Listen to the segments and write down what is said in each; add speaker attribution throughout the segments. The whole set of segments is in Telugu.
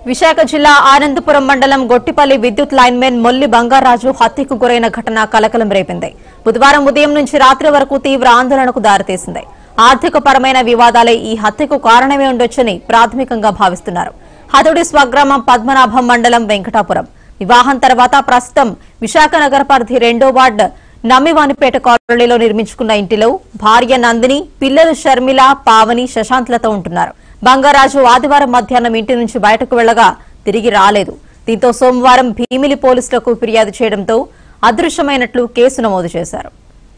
Speaker 1: విశాఖ జిల్లా ఆనందపురం మండలం గొట్టిపల్లి విద్యుత్ లైన్మెన్ మొల్లి బంగారాజు హత్యకు గురైన ఘటన కలకలం రేపింది. బుధవారం ఉదయం నుంచి రాత్రి వరకు తీవ్ర ఆందోళనకు దారితీసింది. ఆర్థికపరమైన వివాదాలే ఈ హత్యకు కారణమే ఉండొచ్చని ప్రాథమికంగా భావిస్తున్నారు. హతుడి స్వగ్రామం పద్మనాభం మండలం వెంకటాపురం. వివాహం తర్వాత ప్రస్తుతం విశాఖ నగర పరిధి 2వ వార్డు నమ్మివానిపేట కాలనీలో నిర్మించుకున్న ఇంటిలో భార్య నందిని, పిల్లలు షర్మిల, పావని, శశాంత్లతో ఉంటున్నారు. బంగారాజు ఆదివారం మధ్యాహ్నం ఇంటి నుంచి బయటకు వెళ్లగా తిరిగి రాలేదు. దీంతో సోమవారం భీమిలి పోలీసులకు ఫిర్యాదు చేయడంతో అదృశ్యమైనట్లు కేసు నమోదు చేశారు.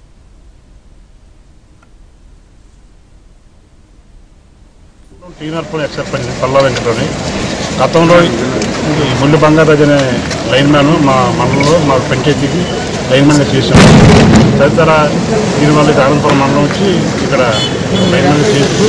Speaker 2: గతంలో మొల్లి బంగారాజు అనే లైన్ మ్యాన్ మా మండలంలో మా పంచాయతీకి లైన్ మ్యాన్గా చేశాము. తదితర దీనివల్ల ఆనందపురం మండలం వచ్చి ఇక్కడ లైన్ మ్యాన్గా చేస్తూ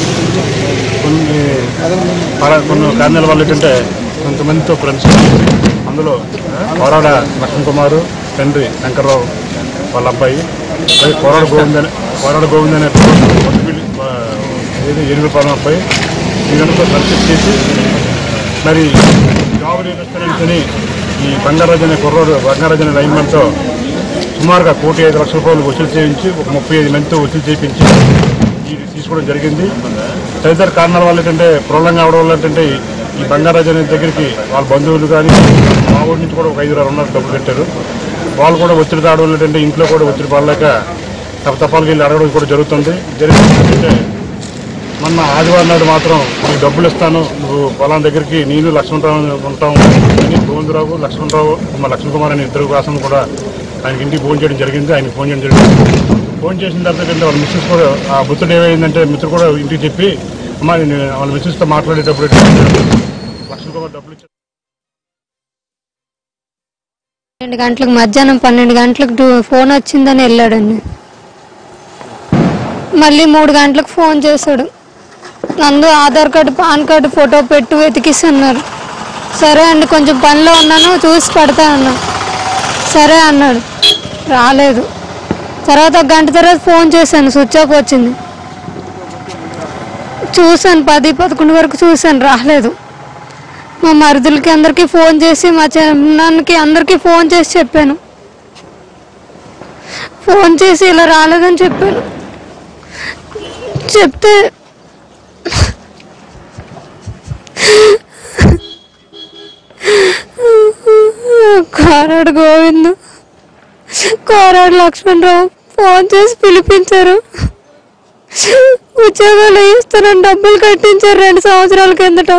Speaker 2: కొన్ని కారణాల వల్ల ఏంటంటే కొంతమందితో ఫ్రెండ్స్ అందులో కోరాడ లక్ష్మణ్ కుమార్ తండ్రి శంకర్రావు వాళ్ళ అబ్బాయి, అది కోరాడ గోవింద్ అనే ఎనిమిపాలెం అబ్బాయి వీళ్ళతో కన్సెప్ట్ చేసి మరి జాబ్ రిజిస్ట్రేషన్ ఈ బంగారాజు అనే లైన్మెన్తో సుమారుగా 1,05,00,000 రూపాయలు వసూలు చేయించి ఒక 35 మందితో వసూలు చేయించి ఇది తీసుకోవడం జరిగింది. తదితర కారణాల వల్ల ఏంటంటే ప్రొలాంగ్ అవడం వల్ల ఏంటంటే ఈ బంగారాజు అనే దగ్గరికి వాళ్ళ బంధువులు కానీ మా ఊరి నుంచి కూడా ఒక 5-6 ఉన్నారు డబ్బులు పెట్టారు. వాళ్ళు కూడా ఒత్తిడి రావడం వల్ల ఏంటంటే ఇంట్లో కూడా ఒత్తిడి పడలేక తప్పతప్పాలకి వెళ్ళి అడగడం కూడా జరుగుతుంది. జరిగిందంటే మొన్న ఆదివారం నాడు మాత్రం నీకు డబ్బులు ఇస్తాను, నువ్వు పొలం దగ్గరికి నేను లక్ష్మణరావు ఉంటాం అని గోవిందరావు లక్ష్మణరావు లక్ష్మణ్ కుమార్ అనే ఇద్దరు కోసం కూడా ఆయనకి ఇంటికి ఫోన్ చేయడం జరిగింది. ఆయనకి ఫోన్ చేయడం జరిగింది. ఫోన్ చేసిన తర్వాత వాళ్ళ మిస్సెస్ కూడా ఆ బుద్ధుడు ఏమైందంటే మిత్రుడు కూడా ఇంటికి చెప్పి అమ్మా నేను వాళ్ళ మిస్సెస్తో మాట్లాడేటప్పుడు లక్ష్మణ్ కుమార్ డబ్బులు ఇచ్చారు.
Speaker 3: 2 గంటలకు మధ్యాహ్నం 12 గంటలకు ఫోన్ వచ్చిందని వెళ్ళాడండి. మళ్ళీ 3 గంటలకు ఫోన్ చేశాడు. Nandu Aadhaar card PAN card photo పెట్టు వెతికిస్తున్నారు. సరే అండి కొంచెం పనిలో ఉన్నాను చూసి పెడతా అన్నా. సరే అన్నాడు, రాలేదు. తర్వాత 1 గంట తర్వాత ఫోన్ చేశాను, స్విచ్ ఆఫ్ వచ్చింది. చూశాను 10-11 వరకు చూశాను, రాలేదు. మా మరుదులకి అందరికీ ఫోన్ చేసి మా చిన్నాన్నకి అందరికీ ఫోన్ చేసి చెప్పాను. ఫోన్ చేసి ఇలా రాలేదని చెప్పాను. చెప్తే కోరాడు గోవింద్, కోరాడు లక్ష్మణరావు ఫోన్ చేసి పిలిపించారు. ఉద్యోగాలు ఇస్తానని డబ్బులు కట్టించారు 2 సంవత్సరాల కిందట.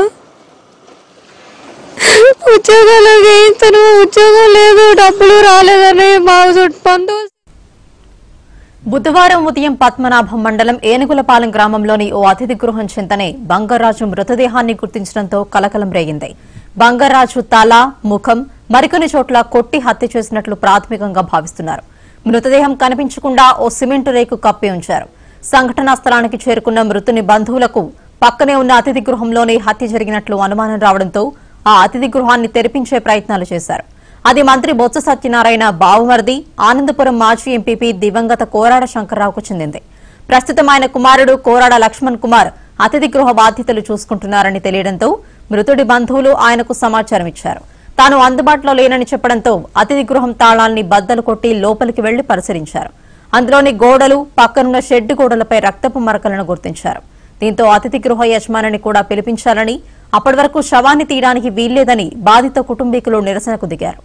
Speaker 3: ఉద్యోగాలు వేయిస్తాను, ఉద్యోగం లేదు, డబ్బులు రాలేదని మా బంధువులు.
Speaker 1: బుధవారం ఉదయం పద్మనాభం మండలం ఏనుగులపాలెం గ్రామంలోని ఓ అతిథి గృహం చెంతనే బంగారాజు మృతదేహాన్ని గుర్తించడంతో కలకలం రేగింది. బంగారాజు తల, ముఖం మరికొన్ని చోట్ల కొట్టి హత్య చేసినట్లు ప్రాథమికంగా భావిస్తున్నారు. మృతదేహం కనిపించకుండా ఓ సిమెంటు రేకు కప్పి ఉంచారు. సంఘటనా స్థలానికి చేరుకున్న మృతుని బంధువులకు పక్కనే ఉన్న అతిథి గృహంలోనే హత్య జరిగినట్లు అనుమానం రావడంతో ఆ అతిథి గృహాన్ని తెరిపించే ప్రయత్నాలు చేశారు. అది మంత్రి బొత్స సత్యనారాయణ బావుమర్ది, ఆనందపురం మాజీ ఎంపీపీ దివంగత కోరాడ శంకర్రావుకు చెందింది. ప్రస్తుతం ఆయన కుమారుడు కోరాడ లక్ష్మణ్ కుమార్ అతిథి గృహ బాధ్యతలు చూసుకుంటున్నారని తెలియడంతో మృతుడి బంధువులు ఆయనకు సమాచారం ఇచ్చారు. తాను అందుబాటులో లేనని చెప్పడంతో అతిథి గృహం తాళాల్ని బద్దలు కొట్టి లోపలికి వెళ్లి పరిశీలించారు. అందులోని గోడలు, పక్కనున్న షెడ్డు గోడలపై రక్తపు మరకలను గుర్తించారు. దీంతో అతిథి గృహ యజమానిని కూడా పిలిపించాలని, అప్పటి వరకు శవాన్ని తీయడానికి వీల్లేదని బాధిత కుటుంబీకులు నిరసనకు దిగారు.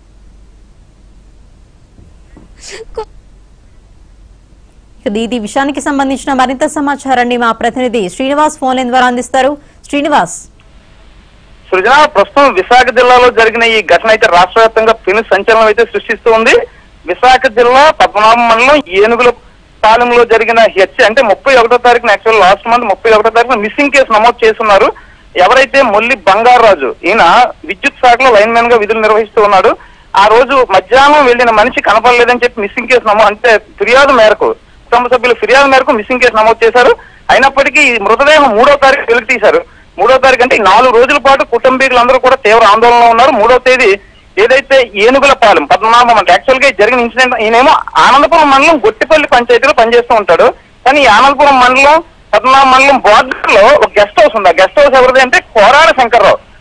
Speaker 1: ఈ విషయానికి సంబంధించిన మరింత సమాచారాన్ని మా ప్రతినిధి శ్రీనివాస్ ఫోన్ లైన్ ద్వారా అందిస్తారు. శ్రీనివాస్.
Speaker 4: సృజన, ప్రస్తుతం విశాఖ జిల్లాలో జరిగిన ఈ ఘటన అయితే రాష్ట్ర వ్యాప్తంగా పెను సంచలనం అయితే సృష్టిస్తూ ఉంది. విశాఖ జిల్లా పద్మనాభం మండలం ఏనుగులపాలెంలో జరిగిన హత్య అంటే 31వ తారీఖున యాక్చువల్ లాస్ట్ మంత్ 31వ తారీఖున మిస్సింగ్ కేసు నమోదు చేస్తున్నారు. ఎవరైతే మొల్లి బంగారాజు ఈయన విద్యుత్ శాఖలో లైన్ మ్యాన్ గా విధులు నిర్వహిస్తూ ఉన్నాడు. ఆ రోజు మధ్యాహ్నం వెళ్లిన మనిషి కనపడలేదని చెప్పి మిస్సింగ్ కేసు నమోదు అంటే ఫిర్యాదు మేరకు కుటుంబ సభ్యుల ఫిర్యాదు మేరకు మిస్సింగ్ కేసు నమోదు చేశారు. అయినప్పటికీ ఈ మృతదేహం 3వ తారీఖు వెలికి తీశారు. 3వ తారీఖు అంటే 4 రోజుల పాటు కుటుంబీకులందరూ కూడా తీవ్ర ఆందోళనలో ఉన్నారు. 3వ తేదీ ఏదైతే ఏనుగులపాలెం పద్మనాభం అంటే యాక్చువల్ గా జరిగిన ఇన్సిడెంట్, ఈయనేమో ఆనందపురం మండలం గొట్టిపల్లి పంచాయతీలో పనిచేస్తూ ఉంటాడు. కానీ ఈ ఆనందపురం మండలం పద్మనాభం మండలం బోర్డర్ లో ఒక గెస్ట్ హౌస్ ఉంది. ఆ గెస్ట్ హౌస్ ఎవరిది అంటే కోరాడ శంకర్రావు.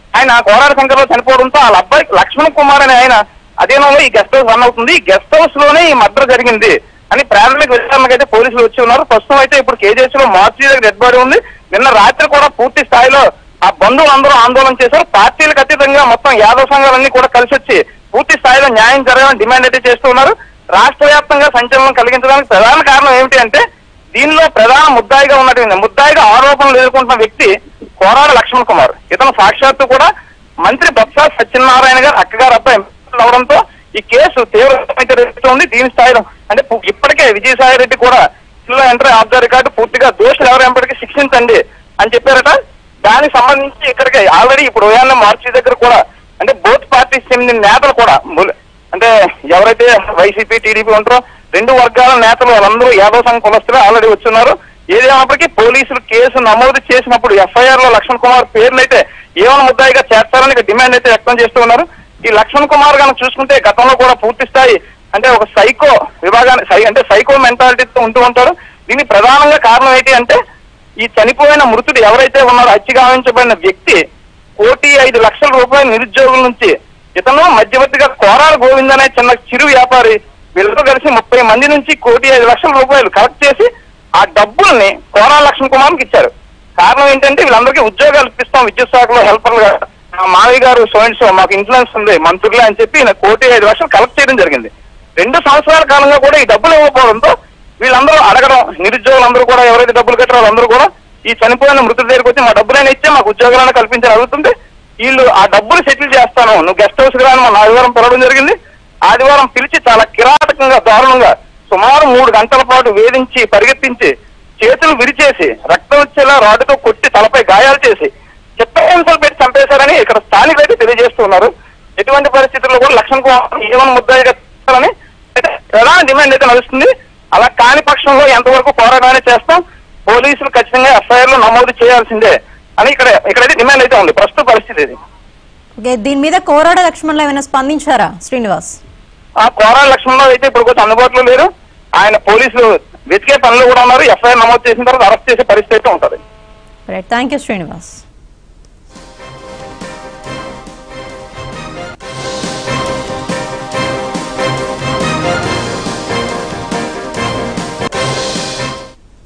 Speaker 4: ఆయన కోరాడ శంకర్లో చనిపోవడంతో వాళ్ళ అబ్బాయి లక్ష్మణ్ కుమార్ అనే ఆయన అధీనంలో ఈ గెస్ట్ హౌస్ రన్ అవుతుంది. ఈ గెస్ట్ హౌస్ లోనే ఈ మర్డర్ జరిగింది అని ప్రాథమిక విచారణకు అయితే పోలీసులు వచ్చి ఉన్నారు. ప్రస్తుతం అయితే ఇప్పుడు కేజీహెచ్ లో మార్చి దగ్గర డెడ్ బాడీ ఉంది. నిన్న రాత్రి కూడా పూర్తి స్థాయిలో ఆ బంధువులందరూ ఆందోళన చేశారు. పార్టీలకు అతీతంగా మొత్తం యాదవ సంఘాలన్నీ కూడా కలిసి వచ్చి పూర్తి స్థాయిలో న్యాయం జరగాలని డిమాండ్ అయితే చేస్తూ ఉన్నారు. రాష్ట్ర వ్యాప్తంగా సంచలనం కలిగించడానికి ప్రధాన కారణం ఏమిటి అంటే దీనిలో ప్రధాన ముద్దాయిగా ఉన్నటువంటి ముద్దాయిగా ఆరోపణలు ఎదుర్కొంటున్న వ్యక్తి కోరాడ లక్ష్మణ్ కుమార్. ఇతను సాక్షాత్తు కూడా మంత్రి బొత్స సత్యనారాయణ గారు అక్కగారు అబ్బాయి అవడంతో ఈ కేసు తీవ్రమైతే దీని స్థాయిలో అంటే ఇప్పటికే విజయసాయి రెడ్డి కూడా ఎంట్రీ ఆఫ్ ద రికార్డు పూర్తిగా దోషులు ఎవరైనప్పటికీ శిక్షించండి అని చెప్పారట. దానికి సంబంధించి ఇక్కడికి ఆల్రెడీ ఇప్పుడు ఉదయాన్నే మార్చి దగ్గర కూడా అంటే బోత్ పార్టీస్ చెందిన నేతలు కూడా అంటే ఎవరైతే వైసీపీ టీడీపీ ఉంటారో రెండు వర్గాల నేతలు వాళ్ళందరూ యాదవ సంఘ కులస్తులు ఆల్రెడీ వచ్చున్నారు. ఏదేమైనప్పటికీ పోలీసులు కేసు నమోదు చేసినప్పుడు ఎఫ్ఐఆర్ లో లక్ష్మణ్ కుమార్ పేర్లు అయితే ఏమైనా ముద్దాయిగా చేస్తారని డిమాండ్ అయితే వ్యక్తం చేస్తూ ఉన్నారు. ఈ లక్ష్మణ్ కుమార్ గాను చూసుకుంటే గతంలో కూడా పూర్తి స్థాయి అంటే ఒక సైకో విభాగాన్ని అంటే సైకో మెంటాలిటీతో ఉంటూ ఉంటారు. దీనికి ప్రధానంగా కారణం ఏంటి అంటే ఈ చనిపోయిన మృతుడు ఎవరైతే ఉన్నారో హత్య గావించబడిన వ్యక్తి 1,05,00,000 రూపాయల నిరుద్యోగుల నుంచి ఇతను మధ్యవర్తిగా కోరాల గోవింద్ అనే చిన్న చిరు వ్యాపారి వీళ్ళతో కలిసి 30 మంది నుంచి 1,05,00,000 రూపాయలు కలెక్ట్ చేసి ఆ డబ్బుల్ని కోరాల లక్ష్మణ్ కుమార్కి ఇచ్చారు. కారణం ఏంటంటే వీళ్ళందరికీ ఉద్యోగాలు ఇప్పిస్తాం విద్యుత్ శాఖలో హెల్పర్లుగా మావి గారు సో మాకు ఇన్ఫ్లుయెన్స్ ఉంది మంత్రులే అని చెప్పి 1,05,00,000 కలెక్ట్ చేయడం జరిగింది. 2 సంవత్సరాల కాలంగా కూడా ఈ డబ్బులు ఇవ్వకపోవడంతో వీళ్ళందరూ అడగడం నిరుద్యోగులందరూ కూడా ఎవరైతే డబ్బులు కట్టారో వాళ్ళందరూ కూడా ఈ చనిపోయిన మృతుల దగ్గరికి వచ్చి మా డబ్బులైనా ఇచ్చే మాకు ఉద్యోగాలను కల్పించాలని అడుగుతుంటే వీళ్ళు ఆ డబ్బులు సెటిల్ చేస్తాను నువ్వు గెస్ట్ హౌస్ రాని మన ఆదివారం పిలవడం జరిగింది. ఆదివారం పిలిచి చాలా కిరాటకంగా దారుణంగా సుమారు 3 గంటల పాటు వేధించి పరిగెత్తించి చేతులు విరిచేసి రక్తం వచ్చేలా రాడ్డుతో కొట్టి తలపై గాయాలు చేసి చిత్తహింసలు పెట్టి చంపేశారని ఇక్కడ స్థానికులు అయితే తెలియజేస్తున్నారు. ఎటువంటి పరిస్థితుల్లో కూడా లక్ష్మణ్ కుమార్ ఏమైనా ముద్దాయిగా చేస్తారని అయితే ప్రధాన డిమాండ్ అయితే నడుస్తుంది. అలా కాని పక్షంలో ఎంతవరకు పోరాటాన్ని చేస్తాం, పోలీసులు ఖచ్చితంగా ఎఫ్ఐఆర్ లో నమోదు చేయాల్సిందే అని ఇక్కడైతే డిమాండ్ అయితే ఉంది ప్రస్తుత పరిస్థితి ఇది.
Speaker 1: దీని మీద కోరాడ లక్ష్మణ్ ఏమైనా స్పందించారా శ్రీనివాస్?
Speaker 4: ఆ కోరాడ లక్ష్మణ్ అయితే ఇప్పుడు కొంచెం అందుబాటులో లేరు. ఆయన పోలీసులు వెతికే పనులు కూడా ఉన్నారు. ఎఫ్ఐఆర్ నమోదు చేసిన తర్వాత అరెస్ట్ చేసే పరిస్థితి అయితే ఉంటుంది.
Speaker 1: Thank you Srinivas.